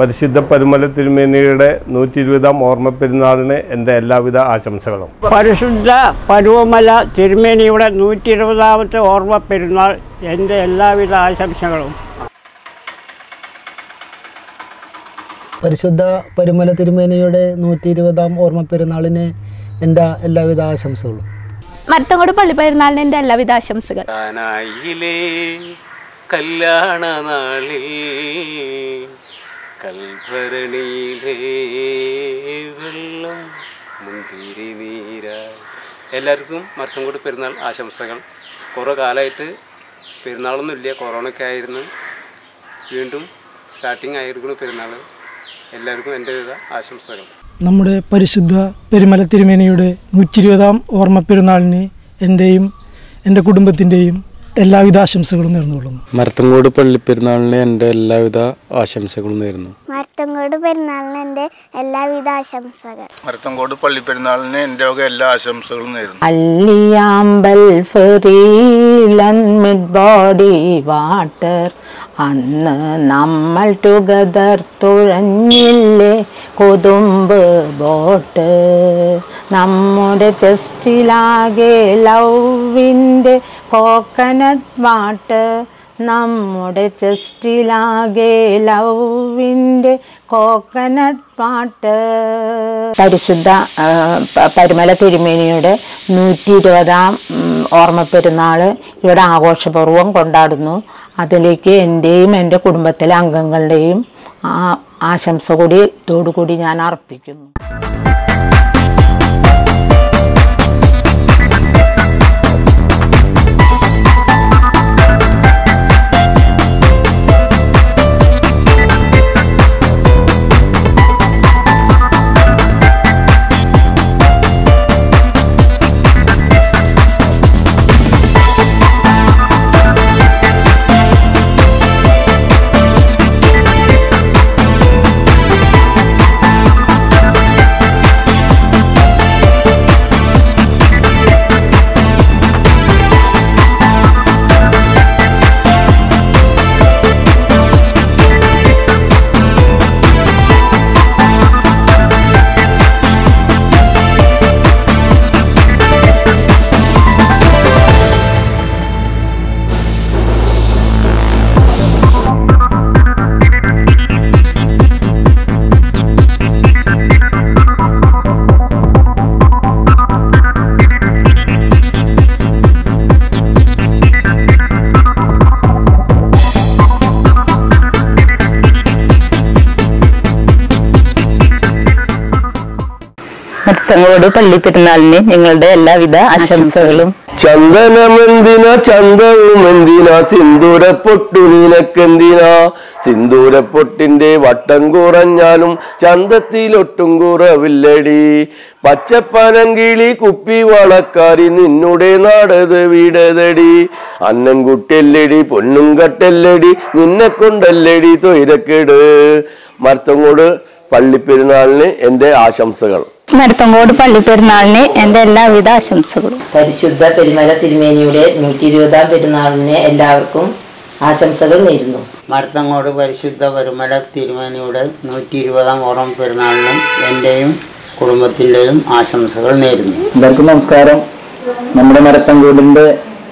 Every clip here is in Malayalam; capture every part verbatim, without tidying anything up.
പരിശുദ്ധ പരുമല തിരുമേനിയുടെ നൂറ്റി ഇരുപതാം ഓർമ്മ പെരുന്നാളിന് എൻ്റെ എല്ലാവിധ ആശംസകളും. പരിശുദ്ധ പരുമല തിരുമേനിയുടെ നൂറ്റി ഇരുപതാമത്തെ ഓർമ്മ പെരുന്നാൾ എൻ്റെ എല്ലാവിധ ആശംസകളും. പരിശുദ്ധ പരുമല തിരുമേനിയുടെ നൂറ്റി ഇരുപതാം ഓർമ്മ പെരുന്നാളിന് എൻ്റെ എല്ലാവിധ ആശംസകളും. മരത്തങ്കോട് പള്ളി പെരുന്നാളിന് എൻ്റെ എല്ലാവിധ ആശംസകൾ. കല്യാണ നാളിൽ കൽഭരണിയിലെ വെള്ളം മുന്തിരി നീരായി. എല്ലാവർക്കും മരത്തങ്കോട് പെരുന്നാൾ ആശംസകൾ. കുറേ കാലമായിട്ട് പെരുന്നാളൊന്നും ഇല്ല, കൊറോണയൊക്കെ ആയിരുന്നു. വീണ്ടും സ്റ്റാർട്ടിങ് ആയിരിക്കുന്നു പെരുന്നാൾ. എല്ലാവർക്കും എൻ്റെ ആശംസകൾ. നമ്മുടെ പരിശുദ്ധ പെരുമല തിരുമേനിയുടെ നൂറ്റി ഇരുപതാം ഓർമ്മ പെരുന്നാളിന് എൻ്റെയും എൻ്റെ കുടുംബത്തിൻ്റെയും എല്ലാവിധ ആശംസകളും നേർന്നുകൊള്ളുന്നു. മരത്തങ്കോട് പള്ളി പെരുന്നാളിന് എൻ്റെ എല്ലാവിധ ആശംസകളും നേരുന്നു. മരത്തങ്കോട് പെരുന്നാളിന് എൻ്റെ എല്ലാവിധ ആശംസകൾ. മരത്തങ്കോട് പള്ളി പെരുന്നാളിന് എൻ്റെ എല്ലാ ആശംസകളും നേരുന്നു. അല്ലിയാമ്പൽ ഫെറിലൻ മിഡ് ബോഡി വാട്ടർ അന്ന് നമ്മൾ ടുഗദർ തുഴഞ്ഞില്ലേ കൊതുമ്പ് ബോട്ട്. നമ്മുടെ ചെസ്റ്റിലാകെ ലവിൻ്റെ കോക്കനട്ട് വാട്ടർ. നമ്മുടെ ചെസ്റ്റിലാകെ ലവിൻ്റെ കോക്കനട്ട് വാട്ടർ. പരിശുദ്ധ പരുമല തിരുമേനിയുടെ നൂറ്റി ഇരുപതാം ഓർമ്മ പെരുന്നാൾ ഇവിടെ ആഘോഷപൂർവ്വം കൊണ്ടാടുന്നു. അതിലേക്ക് എൻ്റെയും എൻ്റെ കുടുംബത്തിലെ അംഗങ്ങളുടെയും ആശംസ കൂടി ഇതോടുകൂടി ഞാൻ അർപ്പിക്കുന്നു. മരത്തങ്കോട് പള്ളി പെരുന്നാളിന് നിങ്ങളുടെ എല്ലാവിധ ആശംസകളും. ചന്ദനമെന്തിന ചന്തവുമെന്തിന സിന്ദൂര പൊട്ടു നിനക്കെന്തിന. സിന്ദൂര പൊട്ടിന്റെ വട്ടം കുറഞ്ഞാലും ചന്തത്തിലൊട്ടും കുറവില്ലടി. പച്ചപ്പനങ്കിളി കുപ്പി വളക്കാരി നിന്നുടെ നാടത് വീടതടി. അന്നം കുട്ടെല്ലടി പൊന്നും കട്ടെല്ലടി നിന്നെ കൊണ്ടല്ലടി തൊയിരക്കേട്. മരത്തങ്കോട് പള്ളിപ്പെരുന്നാളിന് എൻ്റെ ആശംസകൾ. മരത്തങ്കോട് പള്ളി പെരുന്നാളിന് എൻ്റെ എല്ലാവിധ ആശംസകളും. പരിശുദ്ധ പെരുമല തിരുമേനിയുടെ നൂറ്റി ഇരുപതാം പെരുന്നാളിന് എല്ലാവർക്കും ആശംസകൾ നേരുന്നു. മരത്തങ്കോട് പരിശുദ്ധ പരുമല തിരുമേനിയുടെ നൂറ്റി ഇരുപതാം ഓർമ്മ പെരുന്നാളിനും എൻ്റെയും കുടുംബത്തിൻ്റെയും ആശംസകൾ നേരുന്നു. എല്ലാവർക്കും നമസ്കാരം. നമ്മുടെ മരത്തങ്കോടിൻ്റെ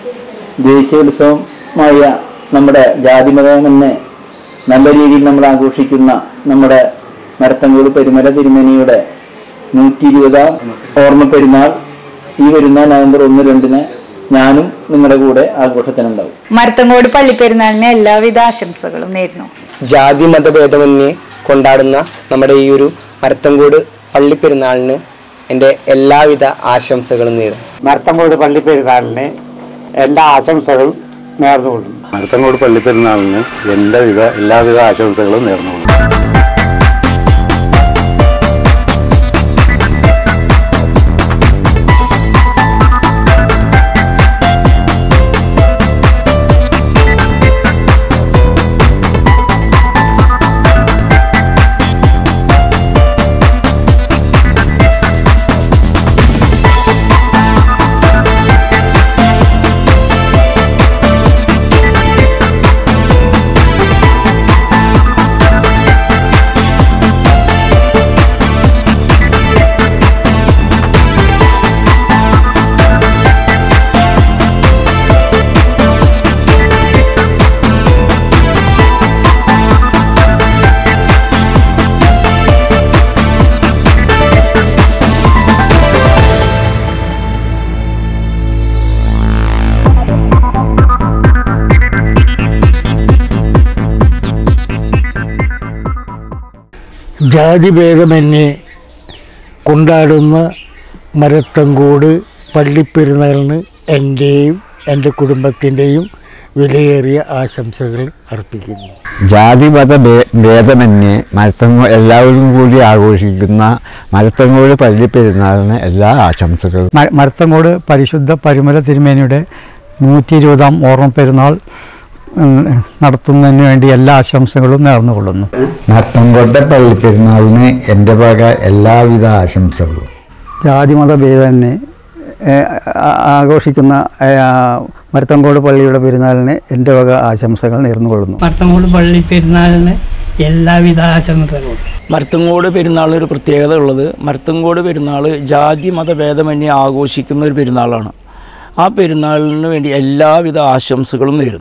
ദേശീയോത്സവമായ നമ്മുടെ ജാതിമതം തന്നെ നല്ല രീതിയിൽ നമ്മൾ ആഘോഷിക്കുന്ന നമ്മുടെ മരത്തങ്കോട് പെരുമല തിരുമേനിയുടെ നൂറ്റി ഇരുപതാം ഓർമ്മ പെരുന്നാൾ ഈ വരുന്ന നവംബർ ഒന്ന് രണ്ടിന് ഞാനും നിങ്ങളുടെ കൂടെ ആഘോഷത്തിനുണ്ടാവും. മരത്തങ്കോട് പള്ളി പെരുന്നാളിന് എല്ലാവിധ ആശംസകളും നേരുന്നു. ജാതി മതഭേദമന്യേ കൊണ്ടാടുന്ന നമ്മുടെ ഈ ഒരു മരത്തങ്കോട് പള്ളി പെരുന്നാളിന് എൻ്റെ എല്ലാവിധ ആശംസകളും നേരുന്നു. മരത്തങ്കോട് പള്ളി പെരുന്നാളിന് എൻ്റെ ആശംസകൾ നേർന്നുകൊള്ളുന്നു. മരത്തങ്കോട് പള്ളി പെരുന്നാളിന് എൻ്റെ വിധ എല്ലാവിധ ആശംസകളും നേർന്നുകൊള്ളുന്നു. ജാതിഭേദമന്യേ കൊണ്ടാടുന്ന മരത്തങ്കോട് പള്ളിപ്പെരുന്നാളിന് എൻ്റെയും എൻ്റെ കുടുംബത്തിൻ്റെയും വിലയേറിയ ആശംസകൾ അർപ്പിക്കുന്നു. ജാതിമത ഭേദമന്യേ മരത്തങ്ങോ എല്ലാവരും കൂടി ആഘോഷിക്കുന്ന മരത്തങ്ങോട് പള്ളിപ്പെരുന്നാളിന് എല്ലാ ആശംസകളും. മരത്തങ്ങോട് പരിശുദ്ധ പരുമല തിരുമേനിയുടെ നൂറ്റി ഇരുപതാം ഓർമ്മ പെരുന്നാൾ നടത്തുന്നതിന് വേണ്ടി എല്ലാ ആശംസകളും നേർന്നുകൊള്ളുന്നു. മരത്തങ്കോട്ടെ പള്ളിപ്പെരുന്നാളിന് എൻ്റെ വക എല്ലാവിധ ആശംസകളും. ജാതിമത ഭേദമന്യേ ആഘോഷിക്കുന്ന മരത്തങ്കോട് പള്ളിയുടെ പെരുന്നാളിന് എൻ്റെ വക ആശംസകൾ നേർന്നുകൊള്ളുന്നു. മരത്തങ്കോട് പള്ളി പെരുന്നാളിന് എല്ലാവിധ ആശംസകളും. മരത്തങ്കോട് പെരുന്നാളിന് ഒരു പ്രത്യേകത ഉള്ളത്, മരത്തങ്കോട് പെരുന്നാൾ ജാതി മതഭേദമന്യേ ആഘോഷിക്കുന്ന ഒരു പെരുന്നാളാണ്. ആ പെരുന്നാളിന് വേണ്ടി എല്ലാവിധ ആശംസകളും നേരുന്നു.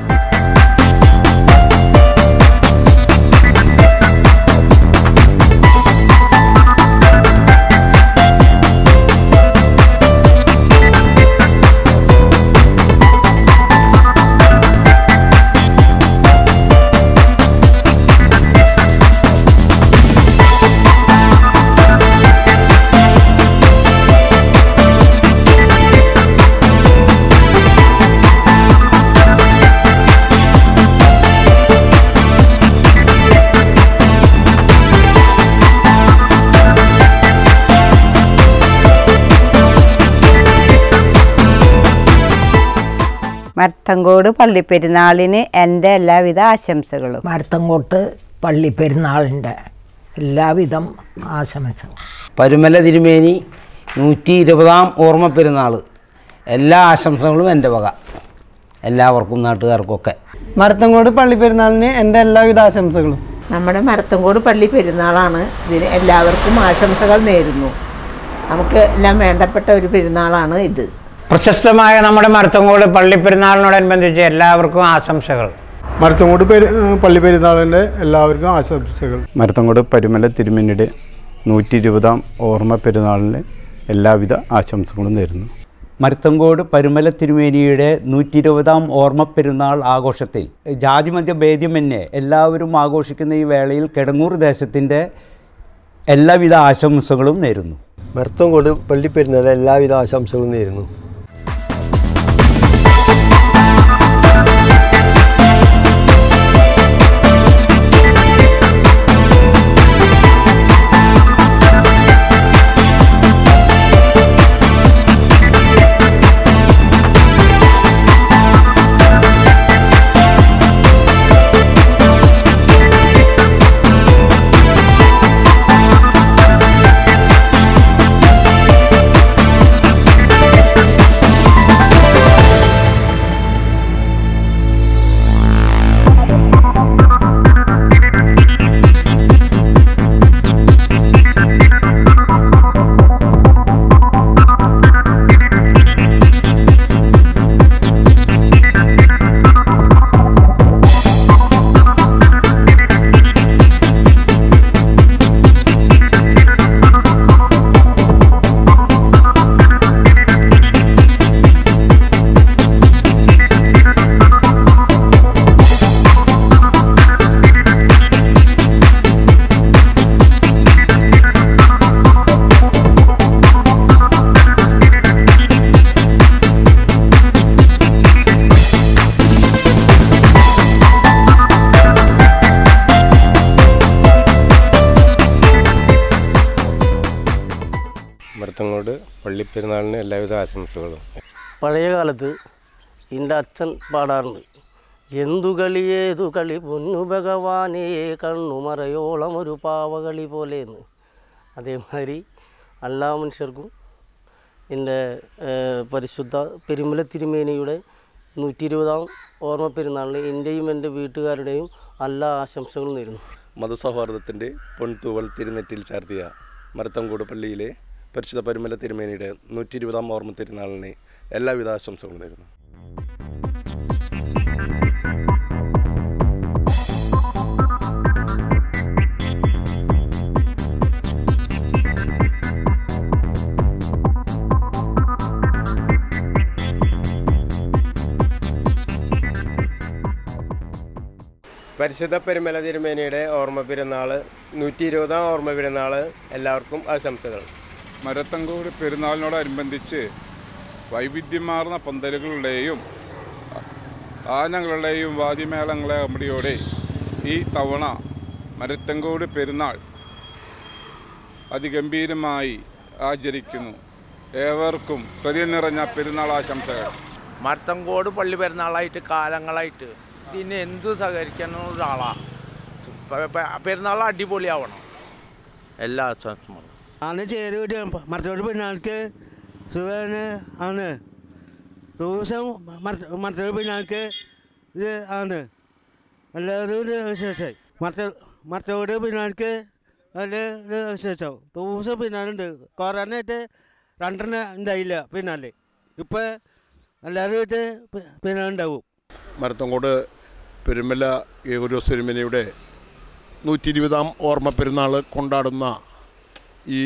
മരത്തങ്കോട് പള്ളിപ്പെരുന്നാളിന് എൻ്റെ എല്ലാവിധ ആശംസകളും. മരത്തങ്കോട്ട് പള്ളിപ്പെരുന്നാളിൻ്റെ എല്ലാവിധം ആശംസകളും. പരുമല തിരുമേനി നൂറ്റി ഇരുപതാം ഓർമ്മ പെരുന്നാൾ എല്ലാ ആശംസകളും എൻ്റെ വക, എല്ലാവർക്കും നാട്ടുകാർക്കൊക്കെ. മരത്തങ്കോട് പള്ളിപ്പെരുന്നാളിന് എൻ്റെ എല്ലാവിധ ആശംസകളും. നമ്മുടെ മരത്തങ്കോട് പള്ളി പെരുന്നാളാണ്. ഇതിന് എല്ലാവർക്കും ആശംസകൾ നേരുന്നു. നമുക്ക് എല്ലാം വേണ്ടപ്പെട്ട ഒരു പെരുന്നാളാണ് ഇത്. പ്രശസ്തമായ നമ്മുടെ മരത്തങ്കോട് പള്ളിപ്പെരുന്നാളിനോടനുബന്ധിച്ച് എല്ലാവർക്കും ആശംസകൾ. മരത്തങ്കോട് പള്ളിപ്പെരുന്നാളിൻ്റെ എല്ലാവർക്കും ആശംസകൾ. മരത്തങ്കോട് പരുമല തിരുമേനിയുടെ നൂറ്റി ഇരുപതാം ഓർമ്മ പെരുന്നാളിന് എല്ലാവിധ ആശംസകളും നേരുന്നു. മരത്തങ്കോട് പരുമല തിരുമേനിയുടെ നൂറ്റി ഇരുപതാം ഓർമ്മ പെരുന്നാൾ ആഘോഷത്തിൽ ജാതിമധ്യ ഭേദ്യമന്യേ എല്ലാവരും ആഘോഷിക്കുന്ന ഈ വേളയിൽ കിടങ്ങൂർ ദേശത്തിൻ്റെ എല്ലാവിധ ആശംസകളും നേരുന്നു. മരത്തങ്കോട് പള്ളിപ്പെരുന്നാളിന് എല്ലാവിധ ആശംസകളും നേരുന്നു. മരത്തങ്കോട് പള്ളിപ്പെരുന്നാളിന് എല്ലാവിധ ആശംസകളും. പഴയ കാലത്ത് എൻ്റെ അച്ഛൻ പാടാറുണ്ട്, എന്തു കളി ഏതു കളി പൊന്നു ഭഗവാനേ കണ്ണുമറയോളം ഒരു പാവകളി പോലെയെന്ന്. അതേമാതിരി എല്ലാ മനുഷ്യർക്കും എൻ്റെ പരിശുദ്ധ പെരുമല തിരുമേനിയുടെ നൂറ്റി ഇരുപതാം ഓർമ്മ പെരുന്നാളിന് എൻ്റെയും എൻ്റെ വീട്ടുകാരുടെയും എല്ലാ ആശംസകളും നേരുന്നു. മതസൗഹാർദ്ദത്തിൻ്റെ പൊൻതൂവൽ തിരുനെറ്റിൽ ചാർത്തിയ മരത്തങ്കോട് പള്ളിയിലെ പരിശുദ്ധ പരുമല തിരുമേനിയുടെ നൂറ്റി ഇരുപതാം ഓർമ്മ തിരുനാളിന് എല്ലാവിധ ആശംസകളും നേരുന്നു. പരിശുദ്ധ പെരുമല തിരുമേനിയുടെ ഓർമ്മ പെരുന്നാൾ നൂറ്റി ഇരുപതാം ഓർമ്മ പെരുന്നാൾ എല്ലാവർക്കും ആശംസകൾ. മരത്തങ്കോട് പെരുന്നാളിനോടനുബന്ധിച്ച് വൈവിധ്യമാർന്ന പന്തലുകളുടെയും ആനകളുടെയും വാദ്യമേളങ്ങളെ അമ്പടിയോടെ ഈ തവണ മരത്തങ്കോട് പെരുന്നാൾ അതിഗംഭീരമായി ആചരിക്കുന്നു. ഏവർക്കും ഹൃദയം നിറഞ്ഞ പെരുന്നാൾ ആശംസകൾ. മരത്തങ്കോട് പള്ളി പെരുന്നാളായിട്ട് കാലങ്ങളായിട്ട് ഇതിന് എന്തു സഹകരിക്കുന്ന ഒരാളാണ്. പെരുന്നാൾ അടിപൊളിയാവണം. എല്ലാ ആശംസകളും. ആണ് ചേരി മരത്തോട് പെരുന്നാൾക്ക് സുഖമാണ് ആണ് ദിവസം മരത്തോട് പെരുന്നാൾക്ക് ഇത് ആണ് എല്ലാവരും വിശേഷം. മരത്ത മരത്തോട് പെരുന്നാൾക്ക് നല്ല വിശേഷം. ദിവസം പെരുന്നാളുണ്ട്. കൊറോണയായിട്ട് രണ്ടെണ്ണം ഉണ്ടായില്ല പെരുന്നാൾ. ഇപ്പം എല്ലാവരുമായിട്ട് പെരുന്നാളുണ്ടാവും. മരത്തങ്കോട് പെരുമല ഏകോരോ തിരുമേനിയുടെ നൂറ്റി ഇരുപതാം ഓർമ്മ പെരുന്നാൾ കൊണ്ടാടുന്ന ഈ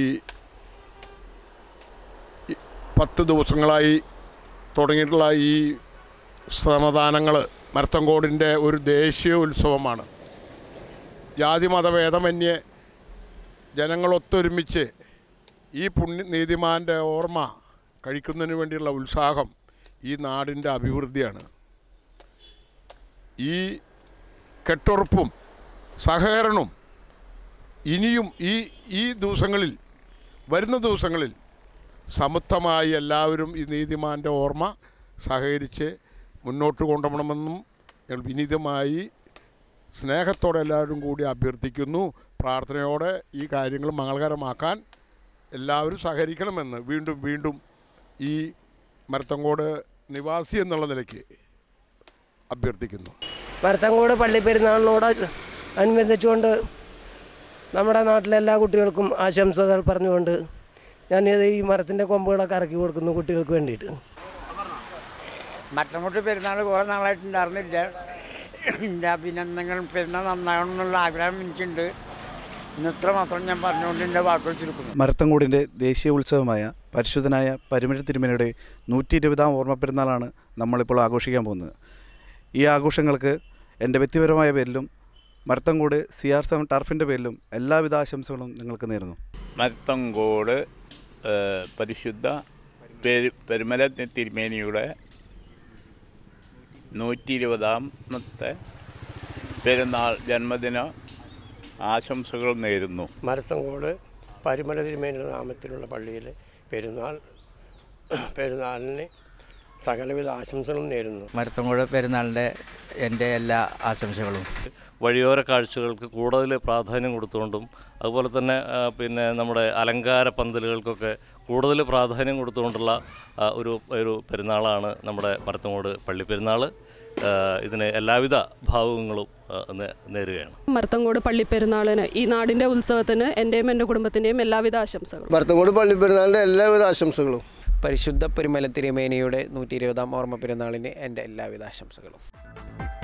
പത്ത് ദിവസങ്ങളായി തുടങ്ങിയിട്ടുള്ള ഈ ശ്രമദാനങ്ങൾ മരത്തങ്കോടിൻ്റെ ഒരു ദേശീയ ഉത്സവമാണ്. ജാതി മതഭേദമന്യേ ജനങ്ങളൊത്തൊരുമിച്ച് ഈ പുണ്യ നീതിമാൻ്റെ ഓർമ്മ കഴിക്കുന്നതിന് വേണ്ടിയുള്ള ഉത്സാഹം ഈ നാടിൻ്റെ അഭിവൃദ്ധിയാണ്. ഈ കെട്ടുറപ്പും സഹകരണവും ഇനിയും ഈ ഈ ദിവസങ്ങളിൽ വരുന്ന ദിവസങ്ങളിൽ സമത്വമായി എല്ലാവരും ഈ നീതിമാൻ്റെ ഓർമ്മ സഹകരിച്ച് മുന്നോട്ട് കൊണ്ടുപോകണമെന്നും വിനീതമായി സ്നേഹത്തോടെ എല്ലാവരും കൂടി അഭ്യർത്ഥിക്കുന്നു. പ്രാർത്ഥനയോടെ ഈ കാര്യങ്ങൾ മംഗളകരമാക്കാൻ എല്ലാവരും സഹകരിക്കണമെന്ന് വീണ്ടും വീണ്ടും ഈ മരത്തങ്കോട് നിവാസി എന്നുള്ള നിലയ്ക്ക് അഭ്യർത്ഥിക്കുന്നു. മരത്തങ്കോട് പള്ളി പെരുന്നാളിനോട് അനുബന്ധിച്ചുകൊണ്ട് നമ്മുടെ നാട്ടിലെ എല്ലാ കുട്ടികൾക്കും ആശംസകൾ പറഞ്ഞുകൊണ്ട് ഞാനിത് ഈ മരത്തിൻ്റെ കൊമ്പുകളൊക്കെ ഇറക്കി കൊടുക്കുന്നു കുട്ടികൾക്ക് വേണ്ടിയിട്ട്. മരത്തങ്കോട് പെരുന്നാൾ കുറേ നാളായിട്ടുണ്ടായിരുന്നില്ല. എൻ്റെ അഭിനന്ദനങ്ങളും പെരുന്നാൾ നന്നാകണം എന്നുള്ള ആഗ്രഹം എനിക്കുണ്ട്. ഇന്നത്ര മാത്രം ഞാൻ പറഞ്ഞുകൊണ്ട് എൻ്റെ വാക്കുകൾ ചുരുക്കുന്നു. മരത്തങ്കോടിൻ്റെ ദേശീയ ഉത്സവമായ പരിശുദ്ധനായ പരുമല തിരുമേനിയുടെ നൂറ്റി ഇരുപതാം ഓർമ്മ പെരുന്നാളാണ് നമ്മളിപ്പോൾ ആഘോഷിക്കാൻ പോകുന്നത്. ഈ ആഘോഷങ്ങൾക്ക് എൻ്റെ വ്യക്തിപരമായ പേരിലും മരത്തങ്കോട് സി ആർ സെവൻ ടർഫിൻ്റെ പേരിലും എല്ലാവിധ ആശംസകളും നിങ്ങൾക്ക് നേരുന്നു. മരത്തങ്കോട് പരിശുദ്ധ പെരു പെരുമല തിരുമേനിയുടെ നൂറ്റി ഇരുപതാമത്തെ പെരുന്നാൾ ജന്മദിന ആശംസകൾ നേരുന്നു. മരത്തങ്കോട് പരുമല തിരുമേനിയുടെ നാമത്തിലുള്ള പള്ളിയിൽ പെരുന്നാൾ പെരുന്നാളിന് സകലവിധ ആശംസകളും നേരുന്നു. മരത്തങ്കോട് പെരുന്നാളിൻ്റെ എൻ്റെ എല്ലാ ആശംസകളും. വഴിയോര കാഴ്ചകൾക്ക് കൂടുതൽ പ്രാധാന്യം കൊടുത്തുകൊണ്ടും അതുപോലെ തന്നെ പിന്നെ നമ്മുടെ അലങ്കാര പന്തലുകൾക്കൊക്കെ കൂടുതൽ പ്രാധാന്യം കൊടുത്തുകൊണ്ടുള്ള ഒരു ഒരു പെരുന്നാളാണ് നമ്മുടെ മരത്തങ്കോട് പള്ളി പെരുന്നാൾ. ഇതിന് എല്ലാവിധ ഭാവുകങ്ങളും നേരുകയാണ്. മരത്തങ്കോട് പള്ളി പെരുന്നാളിന് ഈ നാടിൻ്റെ ഉത്സവത്തിന് എൻ്റെയും എൻ്റെ കുടുംബത്തിൻ്റെയും എല്ലാവിധ ആശംസകളും. മരത്തങ്കോട് പള്ളി പെരുന്നാളിൻ്റെ എല്ലാവിധ ആശംസകളും. പരിശുദ്ധ പെരുമല തിരുമേനിയുടെ നൂറ്റി ഇരുപതാം ഓർമ്മ പെരുന്നാളിന് എൻ്റെ എല്ലാവിധ ആശംസകളും.